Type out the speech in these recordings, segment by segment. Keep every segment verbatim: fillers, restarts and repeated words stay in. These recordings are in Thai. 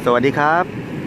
สวัสดีครับ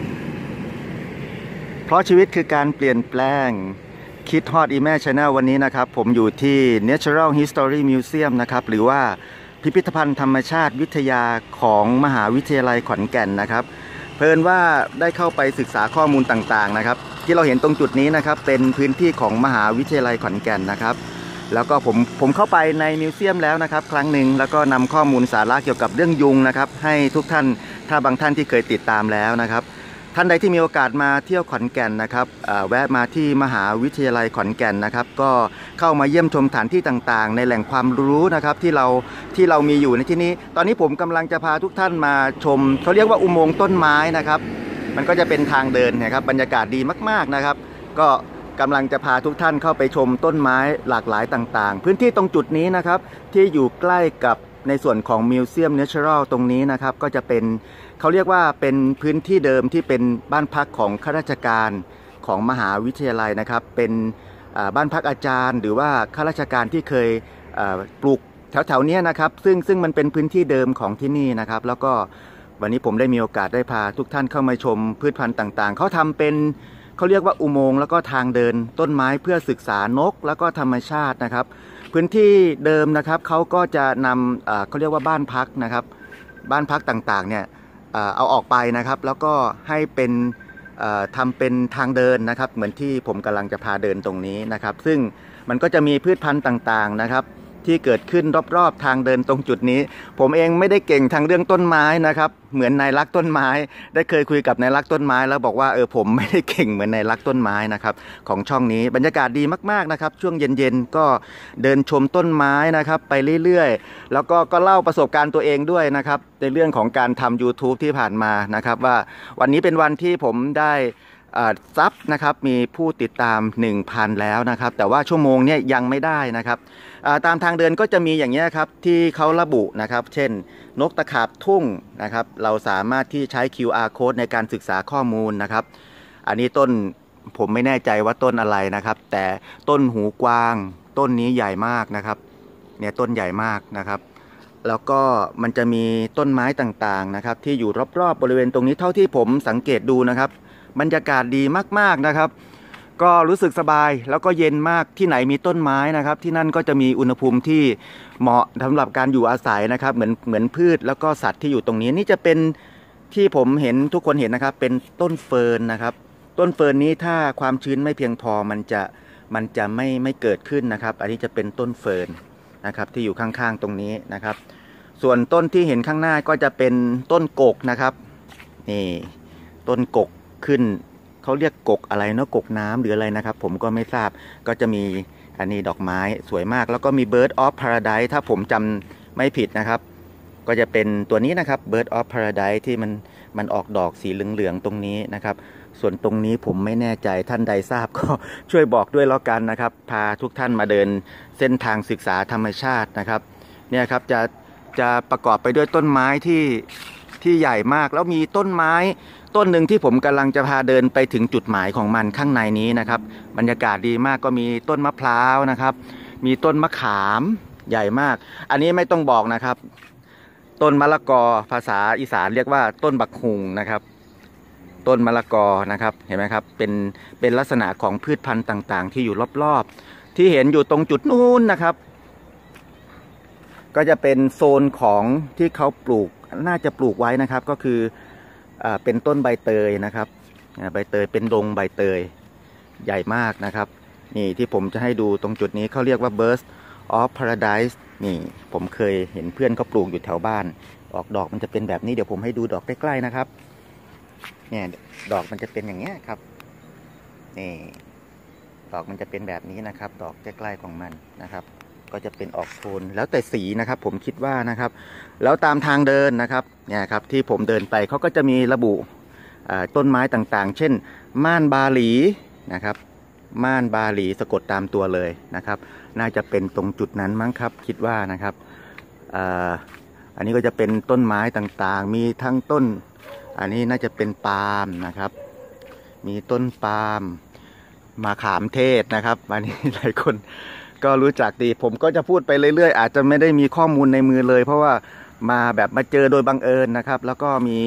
เพราะชีวิตคือการเปลี่ยนแปลงคิดฮอดอีแม่ชาแนลวันนี้นะครับผมอยู่ที่ Natural History Museum นะครับหรือว่าพิพิธภัณฑ์ธรรมชาติวิทยาของมหาวิทยาลัยขอนแก่นนะครับเพิ่นว่าได้เข้าไปศึกษาข้อมูลต่างๆนะครับที่เราเห็นตรงจุดนี้นะครับเป็นพื้นที่ของมหาวิทยาลัยขอนแก่นนะครับแล้วก็ผมผมเข้าไปในมิวเซียมแล้วนะครับครั้งหนึ่งแล้วก็นำข้อมูลสาระเกี่ยวกับเรื่องยุงนะครับให้ทุกท่านถ้าบางท่านที่เคยติดตามแล้วนะครับท่านใดที่มีโอกาสมาเที่ยวขอนแก่นนะครับแวะมาที่มหาวิทยาลัยขอนแก่นนะครับก็เข้ามาเยี่ยมชมสถานที่ต่างๆในแหล่งความรู้นะครับที่เราที่เรามีอยู่ในที่นี้ตอนนี้ผมกำลังจะพาทุกท่านมาชมเขาเรียกว่าอุโมงค์ต้นไม้นะครับมันก็จะเป็นทางเดินนะครับบรรยากาศดีมากๆนะครับก็กำลังจะพาทุกท่านเข้าไปชมต้นไม้หลากหลายต่างๆพื้นที่ตรงจุดนี้นะครับที่อยู่ใกล้กับในส่วนของมิวเซียมเนเชอรัลตรงนี้นะครับก็จะเป็นเขาเรียกว่าเป็นพื้นที่เดิมที่เป็นบ้านพักของข้าราชการของมหาวิทยาลัยนะครับเป็นบ้านพักอาจารย์หรือว่าข้าราชการที่เคยปลูกแถวๆนี้นะครับซึ่งซึ่งมันเป็นพื้นที่เดิมของที่นี่นะครับแล้วก็วันนี้ผมได้มีโอกาสได้พาทุกท่านเข้ามาชมพืชพันธุ์ต่างๆเขาทำเป็นเขาเรียกว่าอุโมงค์แล้วก็ทางเดินต้นไม้เพื่อศึกษานกแล้วก็ธรรมชาตินะครับพื้นที่เดิมนะครับเขาก็จะนำเขาเรียกว่าบ้านพักนะครับบ้านพักต่างๆเนี่ยเอาออกไปนะครับแล้วก็ให้เป็นทำเป็นทางเดินนะครับเหมือนที่ผมกำลังจะพาเดินตรงนี้นะครับซึ่งมันก็จะมีพืชพันธุ์ต่างๆนะครับที่เกิดขึ้นรอบๆทางเดินตรงจุดนี้ผมเองไม่ได้เก่งทางเรื่องต้นไม้นะครับเหมือนนายรักต้นไม้ได้เคยคุยกับนายรักต้นไม้แล้วบอกว่าเออผมไม่ได้เก่งเหมือนนายรักต้นไม้นะครับของช่องนี้บรรยากาศดีมากๆนะครับช่วงเย็นๆก็เดินชมต้นไม้นะครับไปเรื่อยๆแล้วก็ก็เล่าประสบการณ์ตัวเองด้วยนะครับในเรื่องของการทำ YouTube ที่ผ่านมานะครับว่าวันนี้เป็นวันที่ผมได้ซับนะครับมีผู้ติดตาม หนึ่งพัน แล้วนะครับแต่ว่าชั่วโมงเนี่ยยังไม่ได้นะครับตามทางเดินก็จะมีอย่างนี้ครับที่เขาระบุนะครับเช่นนกตะขาบทุ่งนะครับเราสามารถที่ใช้ คิว อาร์ Code ในการศึกษาข้อมูลนะครับอันนี้ต้นผมไม่แน่ใจว่าต้นอะไรนะครับแต่ต้นหูกวางต้นนี้ใหญ่มากนะครับเนี่ยต้นใหญ่มากนะครับแล้วก็มันจะมีต้นไม้ต่างๆนะครับที่อยู่รอบๆบริเวณตรงนี้เท่าที่ผมสังเกตดูนะครับบรรยากาศดีมากๆนะครับก็รู้สึกสบายแล้วก็เย็นมากที่ไหนมีต้นไม้นะครับที่นั่นก็จะมีอุณหภูมิที่เหมาะสำหรับการอยู่อาศัยนะครับเหมือนเหมือนพืชแล้วก็สัตว์ที่อยู่ตรงนี้นี่จะเป็นที่ผมเห็นทุกคนเห็นนะครับเป็นต้นเฟิร์นนะครับต้นเฟิร์นนี้ถ้าความชื้นไม่เพียงพอมันจะมันจะไม่ไม่เกิดขึ้นนะครับอันนี้จะเป็นต้นเฟิร์นนะครับที่อยู่ข้างๆตรงนี้นะครับส่วนต้นที่เห็นข้างหน้าก็จะเป็นต้นกกนะครับนี่ต้นกกขึ้นเขาเรียกกกอะไรเนาะกกน้ำหรืออะไรนะครับผมก็ไม่ทราบก็จะมีอันนี้ดอกไม้สวยมากแล้วก็มี Bird of Paradise ถ้าผมจำไม่ผิดนะครับก็จะเป็นตัวนี้นะครับ Bird of Paradise ที่มันมันออกดอกสีเหลืองๆตรงนี้นะครับส่วนตรงนี้ผมไม่แน่ใจท่านใดทราบก็ช่วยบอกด้วยแล้วกันนะครับพาทุกท่านมาเดินเส้นทางศึกษาธรรมชาตินะครับเนี่ยครับจะจะประกอบไปด้วยต้นไม้ที่ที่ใหญ่มากแล้วมีต้นไม้ต้นหนึ่งที่ผมกำลังจะพาเดินไปถึงจุดหมายของมันข้างในนี้นะครับบรรยากาศดีมากก็มีต้นมะพร้าวนะครับมีต้นมะขามใหญ่มากอันนี้ไม่ต้องบอกนะครับต้นมะละกอภาษาอีสานเรียกว่าต้นบักฮุงนะครับต้นมะละกอนะครับเห็นไหมครับเป็นเป็นลักษณะของพืชพันธุ์ต่างๆที่อยู่รอบๆที่เห็นอยู่ตรงจุดนู้นนะครับก็จะเป็นโซนของที่เขาปลูกน่าจะปลูกไว้นะครับก็คือเป็นต้นใบเตยนะครับใบเตยเป็นดงใบเตยใหญ่มากนะครับนี่ที่ผมจะให้ดูตรงจุดนี้เขาเรียกว่า Bird of Paradise นี่ผมเคยเห็นเพื่อนเขาปลูกอยู่แถวบ้านออกดอกมันจะเป็นแบบนี้เดี๋ยวผมให้ดูดอกใกล้ๆนะครับเนี่ยดอกมันจะเป็นอย่างเงี้ยครับนี่ดอกมันจะเป็นแบบนี้นะครับดอกใกล้ๆของมันนะครับก็จะเป็นออกโทนแล้วแต่สีนะครับผมคิดว่านะครับแล้วตามทางเดินนะครับเนี่ยครับที่ผมเดินไปเขาก็จะมีระบุต้นไม้ต่างๆเช่นม่านบาหลีนะครับม่านบาหลีสะกดตามตัวเลยนะครับน่าจะเป็นตรงจุดนั้นมั้งครับคิดว่านะครับอันนี้ก็จะเป็นต้นไม้ต่างๆมีทั้งต้นอันนี้น่าจะเป็นปาล์มนะครับมีต้นปาล์มมะขามเทศนะครับอันนี้หลายคนก็รู้จักดีผมก็จะพูดไปเรื่อยๆอาจจะไม่ได้มีข้อมูลในมือเลยเพราะว่ามาแบบมาเจอโดยบังเอิญนะครับแล้วก็มี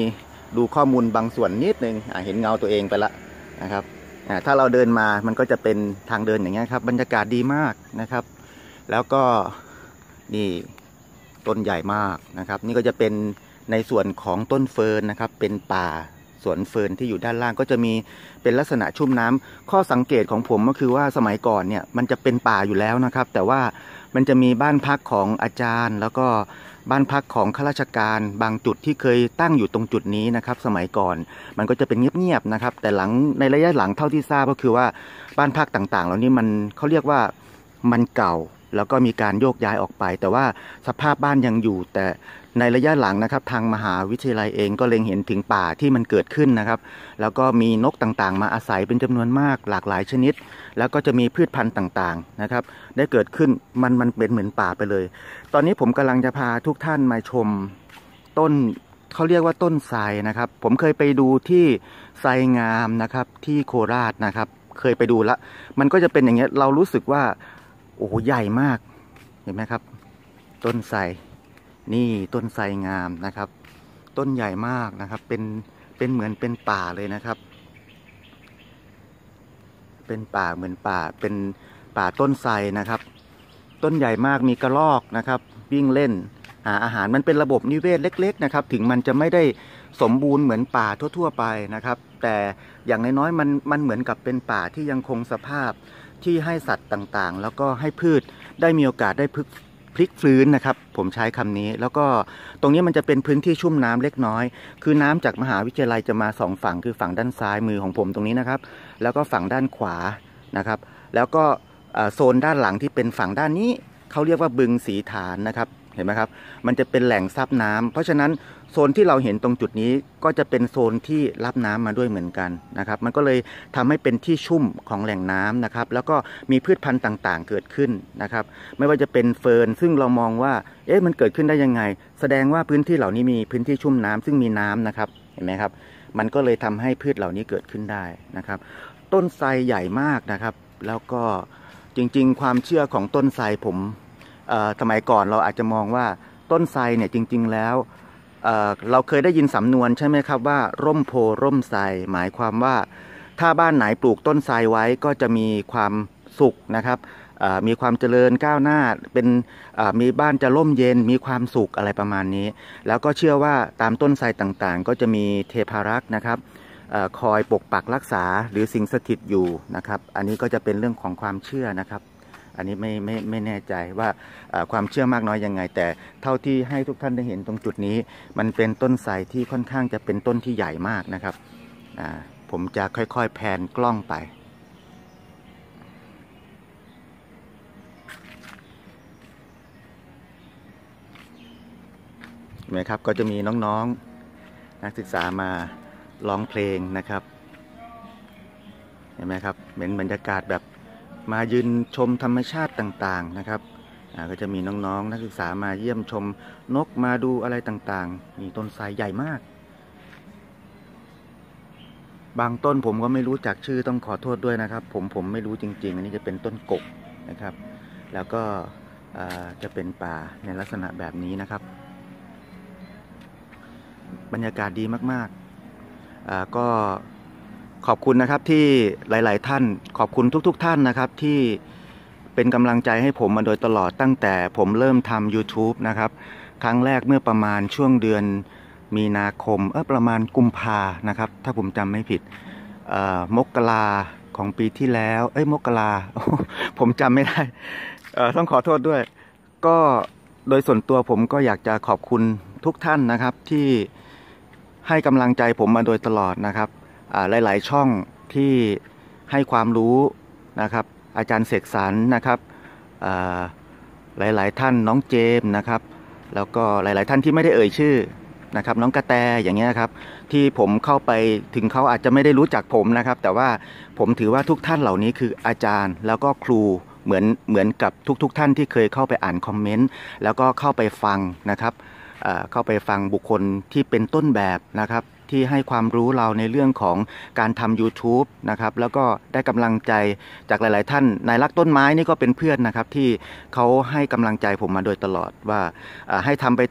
ดูข้อมูลบางส่วนนิดนึงเห็นเงาตัวเองไปละนะครับถ้าเราเดินมามันก็จะเป็นทางเดินอย่างเงี้ยครับบรรยากาศดีมากนะครับแล้วก็นี่ต้นใหญ่มากนะครับนี่ก็จะเป็นในส่วนของต้นเฟิร์นนะครับเป็นป่าสวนเฟิร์นที่อยู่ด้านล่างก็จะมีเป็นลักษณะชุ่มน้ำข้อสังเกตของผมก็คือว่าสมัยก่อนเนี่ยมันจะเป็นป่าอยู่แล้วนะครับแต่ว่ามันจะมีบ้านพักของอาจารย์แล้วก็บ้านพักของข้าราชการบางจุดที่เคยตั้งอยู่ตรงจุดนี้นะครับสมัยก่อนมันก็จะเป็นเงียบๆนะครับแต่หลังในระยะหลังเท่าที่ทราบก็คือว่าบ้านพักต่างๆเหล่านี้มันเขาเรียกว่ามันเก่าแล้วก็มีการโยกย้ายออกไปแต่ว่าสภาพบ้านยังอยู่แต่ในระยะหลังนะครับทางมหาวิทยาลัยเองก็เล็งเห็นถึงป่าที่มันเกิดขึ้นนะครับแล้วก็มีนกต่างๆมาอาศัยเป็นจำนวนมากหลากหลายชนิดแล้วก็จะมีพืชพันธุ์ต่างๆนะครับได้เกิดขึ้นมันมันเป็นเหมือนป่าไปเลยตอนนี้ผมกำลังจะพาทุกท่านมาชมต้นเขาเรียกว่าต้นไทรนะครับผมเคยไปดูที่ไทรงามนะครับที่โคราชนะครับเคยไปดูละมันก็จะเป็นอย่างเงี้ยเรารู้สึกว่าโอ้โหใหญ่มากเห็นไหมครับต้นไทรนี่ต้นไทรงามนะครับต้นใหญ่มากนะครับเป็นเป็นเหมือนเป็นป่าเลยนะครับเป็นป่าเหมือนป่าเป็นป่าต้นไทรนะครับต้นใหญ่มากมีกระรอกนะครับวิ่งเล่นหาอาหารมันเป็นระบบนิเวศเล็กๆนะครับถึงมันจะไม่ได้สมบูรณ์เหมือนป่าทั่วๆไปนะครับแต่อย่างน้อยๆมันมันเหมือนกับเป็นป่าที่ยังคงสภาพที่ให้สัตว์ต่างๆแล้วก็ให้พืชได้มีโอกาสได้พึกพลิกฟื้นนะครับผมใช้คำนี้แล้วก็ตรงนี้มันจะเป็นพื้นที่ชุ่มน้ำเล็กน้อยคือน้ำจากมหาวิทยาลัยจะมาสองฝั่งคือฝั่งด้านซ้ายมือของผมตรงนี้นะครับแล้วก็ฝั่งด้านขวานะครับแล้วก็โซนด้านหลังที่เป็นฝั่งด้านนี้เขาเรียกว่าบึงสีฐานนะครับเห็นไหมครับมันจะเป็นแหล่งซับน้ำเพราะฉะนั้นโซนที่เราเห็นตรงจุดนี้ก็จะเป็นโซนที่รับน้ำมาด้วยเหมือนกันนะครับมันก็เลยทำให้เป็นที่ชุ่มของแหล่งน้ำนะครับแล้วก็มีพืชพันธุ์ต่างๆเกิดขึ้นนะครับไม่ว่าจะเป็นเฟิร์นซึ่งเรามองว่าเอ๊ะมันเกิดขึ้นได้ยังไงแสดงว่าพื้นที่เหล่านี้มีพื้นที่ชุ่มน้ำซึ่งมีน้ำนะครับเห็นไหมครับมันก็เลยทำให้พืชเหล่านี้เกิดขึ้นได้นะครับต้นไทรใหญ่มากนะครับแล้วก็จริงๆความเชื่อของต้นไทรผมสมัยก่อนเราอาจจะมองว่าต้นไทรเนี่ยจริงๆแล้ว เ, เราเคยได้ยินสำนวนใช่ไหมครับว่าร่มโพร่มไทรหมายความว่าถ้าบ้านไหนปลูกต้นไทรไว้ก็จะมีความสุขนะครับมีความเจริญก้าวหน้าเป็นมีบ้านจะร่มเย็นมีความสุขอะไรประมาณนี้แล้วก็เชื่อว่าตามต้นไทรต่างๆก็จะมีเทพารักษ์นะครับคอยปกปักรักษาหรือสิงสถิตอยู่นะครับอันนี้ก็จะเป็นเรื่องของความเชื่อนะครับอันนี้ไม่ไม่ไม่แน่ใจว่าความเชื่อมากน้อยยังไงแต่เท่าที่ให้ทุกท่านได้เห็นตรงจุดนี้มันเป็นต้นไทรที่ค่อนข้างจะเป็นต้นที่ใหญ่มากนะครับผมจะค่อยๆแพนกล้องไปเห็นไหมครับก็จะมีน้องๆนักศึกษามาร้องเพลงนะครับเห็นไหมครับเป็นบรรยากาศแบบมายืนชมธรรมชาติต่างๆนะครับก็จะมีน้องๆนักศึกษามาเยี่ยมชมนกมาดูอะไรต่างๆมีต้นไทรใหญ่มากบางต้นผมก็ไม่รู้จักชื่อต้องขอโทษด้วยนะครับผมผมไม่รู้จริงๆอันนี้จะเป็นต้นกกนะครับแล้วก็จะเป็นป่าในลักษณะแบบนี้นะครับบรรยากาศดีมากๆก็ขอบคุณนะครับที่หลายๆท่านขอบคุณทุกๆท่านนะครับที่เป็นกำลังใจให้ผมมาโดยตลอดตั้งแต่ผมเริ่มทำ YouTube นะครับครั้งแรกเมื่อประมาณช่วงเดือนมีนาคมเออประมาณกุมภานะครับถ้าผมจำไม่ผิดมกราของปีที่แล้วเอ้ยมกราผมจำไม่ได้ต้องขอโทษด้วยก็โดยส่วนตัวผมก็อยากจะขอบคุณทุกท่านนะครับที่ให้กำลังใจผมมาโดยตลอดนะครับหลายๆช่องที่ให้ความรู้นะครับอาจารย์เสกสรรนะครับหลายๆท่านน้องเจมนะครับแล้วก็หลายๆท่านที่ไม่ได้เอ่ยชื่อนะครับน้องกระแตอย่างเงี้ยครับที่ผมเข้าไปถึงเขาอาจจะไม่ได้รู้จักผมนะครับแต่ว่าผมถือว่าทุกท่านเหล่านี้คืออาจารย์แล้วก็ครูเหมือนเหมือนกับทุกๆท่านที่เคยเข้าไปอ่านคอมเมนต์แล้วก็เข้าไปฟังนะครับเข้าไปฟังบุคคลที่เป็นต้นแบบนะครับที่ให้ความรู้เราในเรื่องของการทำ YouTube นะครับแล้วก็ได้กำลังใจจากหลายๆท่านนายรักต้นไม้นี่ก็เป็นเพื่อนนะครับที่เขาให้กำลังใจผมมาโดยตลอดว่าให้ทำไปเถอะ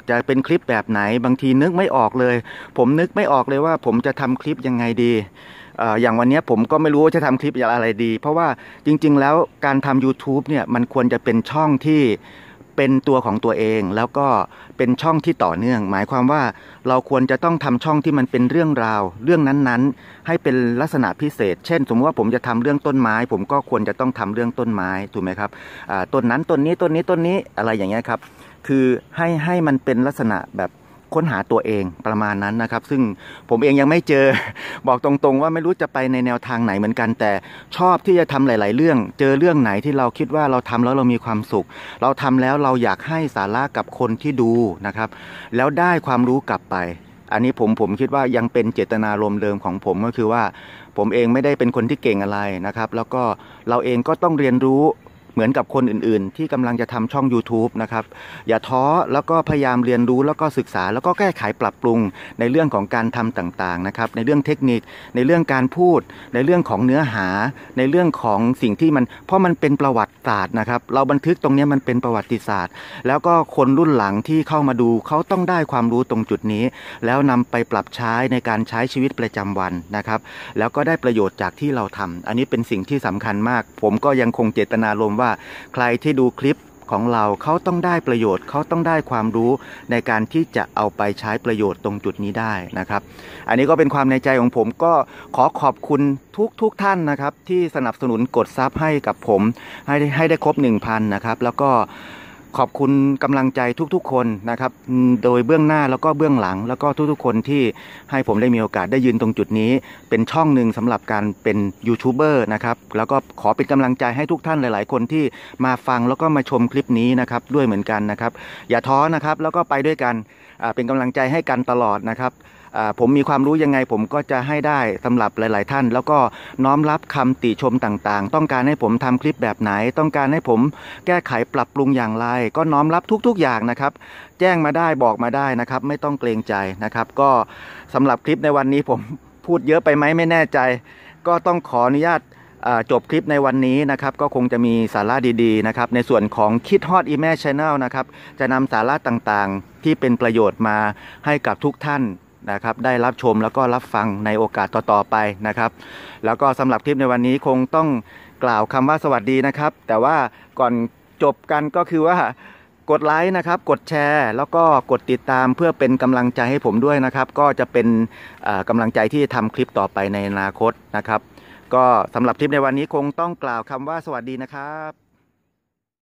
จะเป็นคลิปแบบไหนบางทีนึกไม่ออกเลยผมนึกไม่ออกเลยว่าผมจะทำคลิปยังไงดีอย่างวันนี้ผมก็ไม่รู้ว่าจะทำคลิปอะไรดีเพราะว่าจริงๆแล้วการทำ YouTube เนี่ยมันควรจะเป็นช่องที่เป็นตัวของตัวเองแล้วก็เป็นช่องที่ต่อเนื่องหมายความว่าเราควรจะต้องทำช่องที่มันเป็นเรื่องราวเรื่องนั้นๆให้เป็นลักษณะพิเศษเช่นสมมติว่าผมจะทำเรื่องต้นไม้ผมก็ควรจะต้องทำเรื่องต้นไม้ถูกไหมครับต้นนั้นต้นนี้ต้นนี้ต้นนี้อะไรอย่างเงี้ยครับคือให้ให้มันเป็นลักษณะแบบค้นหาตัวเองประมาณนั้นนะครับซึ่งผมเองยังไม่เจอบอกตรงๆว่าไม่รู้จะไปในแนวทางไหนเหมือนกันแต่ชอบที่จะทำหลายๆเรื่องเจอเรื่องไหนที่เราคิดว่าเราทำแล้วเรามีความสุขเราทำแล้วเราอยากให้สาระกับคนที่ดูนะครับแล้วได้ความรู้กลับไปอันนี้ผมผมคิดว่ายังเป็นเจตนารมณ์เดิมของผมก็คือว่าผมเองไม่ได้เป็นคนที่เก่งอะไรนะครับแล้วก็เราเองก็ต้องเรียนรู้เหมือนกับคนอื่นๆที่กำลังจะทำช่อง YouTube นะครับอย่าท้อแล้วก็พยายามเรียนรู้แล้วก็ศึกษาแล้วก็แก้ไขปรับปรุงในเรื่องของการทำต่างๆนะครับในเรื่องเทคนิคในเรื่องการพูดในเรื่องของเนื้อหาในเรื่องของสิ่งที่มันเพราะมันเป็นประวัติศาสตร์นะครับเราบันทึกตรงนี้มันเป็นประวัติศาสตร์แล้วก็คนรุ่นหลังที่เข้ามาดูเขาต้องได้ความรู้ตรงจุดนี้แล้วนำไปปรับใช้ในการใช้ชีวิตประจำวันนะครับแล้วก็ได้ประโยชน์จากที่เราทำอันนี้เป็นสิ่งที่สำคัญมากผมก็ยังคงเจตนารมณ์ว่าใครที่ดูคลิปของเราเขาต้องได้ประโยชน์เขาต้องได้ความรู้ในการที่จะเอาไปใช้ประโยชน์ตรงจุดนี้ได้นะครับอันนี้ก็เป็นความในใจของผมก็ขอขอบคุณทุกทุกท่านนะครับที่สนับสนุนกดซับให้กับผมให้ให้ได้ครบ หนึ่งพัน นะครับแล้วก็ขอบคุณกำลังใจทุกๆคนนะครับโดยเบื้องหน้าแล้วก็เบื้องหลังแล้วก็ทุกๆคนที่ให้ผมได้มีโอกาสได้ยืนตรงจุดนี้เป็นช่องหนึ่งสำหรับการเป็นยูทูบเบอร์นะครับแล้วก็ขอเป็นกำลังใจให้ทุกท่านหลายๆคนที่มาฟังแล้วก็มาชมคลิปนี้นะครับด้วยเหมือนกันนะครับอย่าท้อนะครับแล้วก็ไปด้วยกันเป็นกำลังใจให้กันตลอดนะครับผมมีความรู้ยังไงผมก็จะให้ได้สำหรับหลายๆท่านแล้วก็น้อมรับคำติชมต่างๆต้องการให้ผมทำคลิปแบบไหนต้องการให้ผมแก้ไขปรับปรุงอย่างไรก็น้อมรับทุกๆอย่างนะครับแจ้งมาได้บอกมาได้นะครับไม่ต้องเกรงใจนะครับก็สำหรับคลิปในวันนี้ผมพูดเยอะไปไหมไม่แน่ใจก็ต้องขออนุญาตจบคลิปในวันนี้นะครับก็คงจะมีสาระดีๆนะครับในส่วนของคิดฮอตอีแม่ชาแนลนะครับจะนำสาระต่างๆที่เป็นประโยชน์มาให้กับทุกท่านนะครับได้รับชมแล้วก็รับฟังในโอกาสต่อๆไปนะครับแล้วก็สำหรับคลิปในวันนี้คงต้องกล่าวคำว่าสวัสดีนะครับแต่ว่าก่อนจบกันก็คือว่ากดไลค์นะครับกดแชร์แล้วก็กดติดตามเพื่อเป็นกำลังใจให้ผมด้วยนะครับก็จะเป็นกำลังใจที่ทำคลิปต่อไปในอนาคตนะครับก็สำหรับคลิปในวันนี้คงต้องกล่าวคำว่าสวัสดีนะครับ